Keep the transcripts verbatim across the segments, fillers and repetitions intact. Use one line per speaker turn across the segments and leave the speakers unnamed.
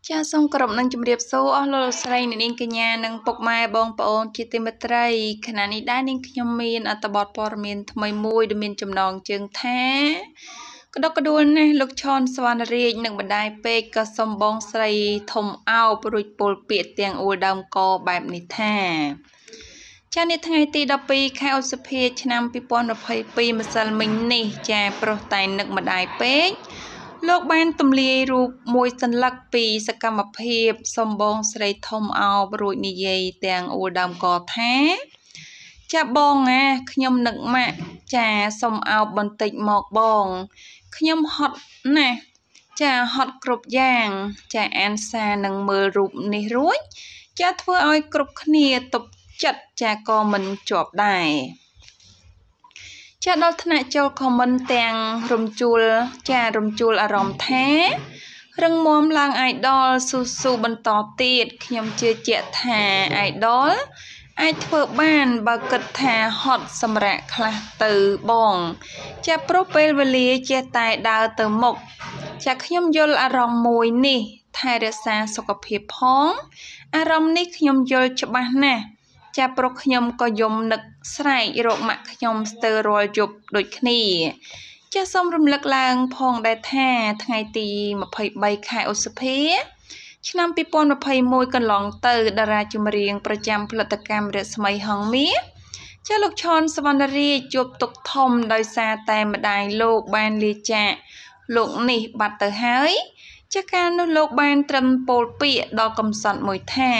ចាសូមគោរពនឹងជម្រាបសួរអស់លោកស្រីនាងកញ្ញានិងពុកម៉ែបងប្អូនជាទីមេត្រីខណៈនេះដែរនាងខ្ញុំមានអត្ថបទព័ត៌មានថ្មីមួយដែលមានចំណងជើងថាក្តុកក្តួលណាស់លោកឈុនសវណ្ណរាជនិងបណ្ដាយពេកក៏សំបងស្រីធំអោបរួចពលពាក្យទាំងអួលដើមកបែបនេះថាចានៅថ្ងៃទីដប់ពីរខែឧសភាឆ្នាំពីរពាន់ម្ភៃពីរម្សិលមិញនេះចាប្រុសតែនឹកម្ដាយពេកលោកបានទម្លាយរូបមួយសន្លឹកពីសកម្មភាពសំបងស្រីធំអោបរួចនិយាយទាំងអួលដើមកថាចាបងណាខ្ញុំនឹកម៉ាក់ចាសុំអោបបន្តិចមកបងខ្ញុំហត់ណាស់ចាហត់គ្រប់យ៉ាងចាអានសារនឹងមើលរូបនេះរួចចាធ្វើឲ្យគ្រប់គ្នាទប់ចិត្តចាក៏មិនជាប់ដែរចាដល់ថ្នាក់ចូលខមមិនទាំងរំជួលចារំជួលអារម្មណ៍ថារឹងមាំឡើងអាយដលស៊ូស៊ូបន្តទៀតខ្ញុំជឿជាក់ថាអាយដលអាចធ្វើបានបើគិតថាហត់សម្រាប់ខ្លះទៅបងចាព្រោះពេលវេលាចេះតែដើរទៅមុខចាខ្ញុំយល់អារម្មណ៍មួយនេះថែរក្សាសុខភាពផងអារម្មណ៍នេះខ្ញុំយល់ច្បាស់ណាស់ចាប្រុសខ្ញុំក៏យំនឹកស្រែករកម៉ាក់ខ្ញុំស្ទើររាល់យប់ដូចគ្នាចាសូមរំលឹកឡើងផងដែរថាថ្ងៃទីម្ភៃបីខែឧសភាឆ្នាំពីរពាន់ម្ភៃមួយកន្លងទៅតារាចម្រៀងប្រចាំផលិតកម្មរស្មីហងមាសចាលោកឈុនសវណ្ណរាជជួបទុក្ខធំដោយសារតែម្ដាយលោកបានលាចាកលោកនេះបាត់ទៅហើយចាកាលនោះលោកបានត្រឹមពោលពាក្យដល់កំសត់មួយថា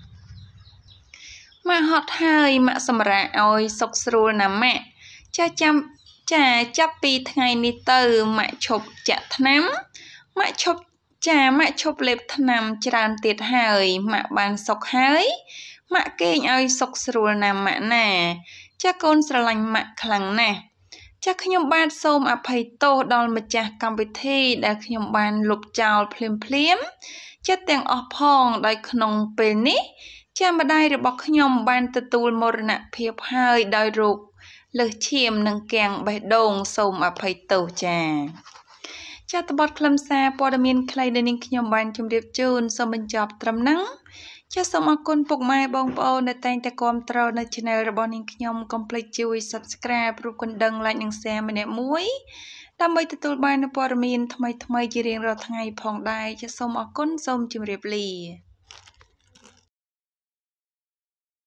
ម៉ាក់ហត់ហើយម៉ាក់សម្រាប់ឲ្យសុខស្រួលណាម៉ាក់ចាចាំចាចាប់ពីថ្ងៃនេះទៅម៉ាក់ឈប់ចាក់ថ្នាំម៉ាក់ឈប់ចាម៉ាក់ឈប់លេបថ្នាំច្រើនទៀតហើយម៉ាក់បានសុខហើយម៉ាក់គេងឲ្យសុខស្រួលណាម៉ាក់ណាចាកូនស្រឡាញ់ម៉ាក់ខ្លាំងណាស់ចាខ្ញុំបាទសូមអភ័យទោសដល់ម្ចាស់កម្មវិធីដែលខ្ញុំបានលុបចោលភ្លាមភ្លាមចិត្តទាំងអស់ផងដោយក្នុងពេលនេះចាម្ដាយរបស់ខ្ញុំបានទទួលមរណភាពហើយដោយរោគលើសឈាមនិងគាំងបេះដូងសូមអភ័យទោសចាចាតបទខ្លឹមសារព័ត៌មានខ្លីដែលនាងខ្ញុំបានជម្រាបជូនសូមបញ្ចប់ត្រឹមហ្នឹងចាសូមអរគុណពុកម៉ែបងប្អូនដែលតែងតែគាំទ្រនៅ Channel របស់នាងខ្ញុំកុំភ្លេចជួយ Subscribe រូបកណ្ដឹង Like និង Share ម្នាក់មួយដើម្បីទទួលបាននូវព័ត៌មានថ្មីៗជារៀងរាល់ថ្ងៃផងដែរចាសូមអរគុណសូមជម្រាបលា